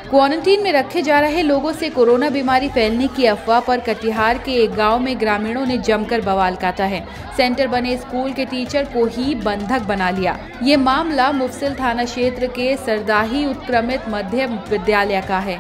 Quarantine में रखे जा रहे लोगों से कोरोना बीमारी फैलने की अफवाह पर कटिहार के एक गांव में ग्रामीणों ने जमकर बवाल काटा है। सेंटर बने स्कूल के टीचर को ही बंधक बना लिया। ये मामला मुफस्सिल थाना क्षेत्र के सरदाही उत्क्रमित मध्य विद्यालय का है।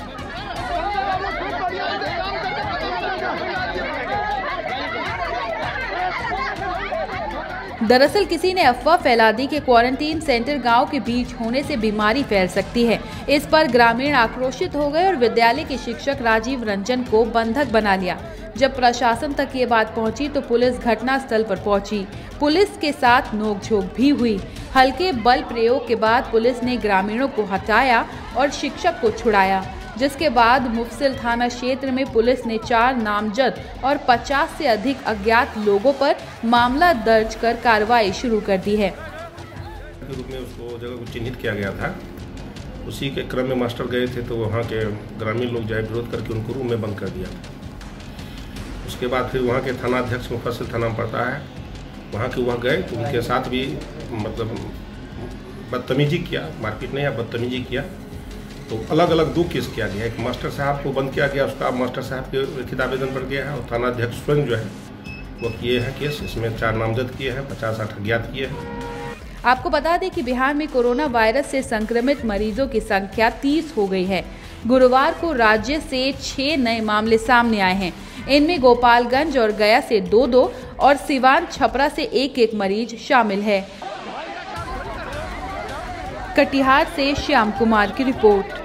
दरअसल किसी ने अफवाह फैला दी कि क्वारंटीन सेंटर गांव के बीच होने से बीमारी फैल सकती है। इस पर ग्रामीण आक्रोशित हो गए और विद्यालय के शिक्षक राजीव रंजन को बंधक बना लिया। जब प्रशासन तक ये बात पहुंची तो पुलिस घटनास्थल पर पहुंची। पुलिस के साथ नोकझोंक भी हुई। हल्के बल प्रयोग के बाद पुलिस ने ग्रामीणों को हटाया और शिक्षक को छुड़ाया, जिसके बाद मुफस्सिल थाना क्षेत्र में पुलिस ने 4 नामजद और 50 से अधिक अज्ञात लोगों पर मामला दर्ज कर कार्रवाई शुरू कर दी है। रूप में उसको जगह को चिन्हित किया गया था। उसी के क्रम में मास्टर गए थे तो वहाँ के ग्रामीण लोग जो है विरोध करके उनको रूम में बंद कर दिया। उसके बाद फिर वहाँ के थाना अध्यक्ष मुफस्सिल थाना में पड़ता है, वहाँ के वहाँ गए तो उनके साथ भी मतलब बदतमीजी किया, मारपीट नहीं या बदतमीजी किया। तो अलग अलग 2 केस किया गया। एक मास्टर साहब को बंद किया गया, उसका मास्टर साहब के लिखित आवेदन पर गया है और थाना अध्यक्ष स्वयं जो है वो किए हैं केस। इसमें 4 नामजद किए हैं, 50-60 अज्ञात किए हैं। आपको बता दें कि बिहार में कोरोना वायरस से संक्रमित मरीजों की संख्या 30 हो गई है। गुरुवार को राज्य से 6 नए मामले सामने आए हैं। इनमें गोपालगंज और गया से 2-2 और सिवान छपरा से 1-1 मरीज शामिल है। कटिहार से श्याम कुमार की रिपोर्ट।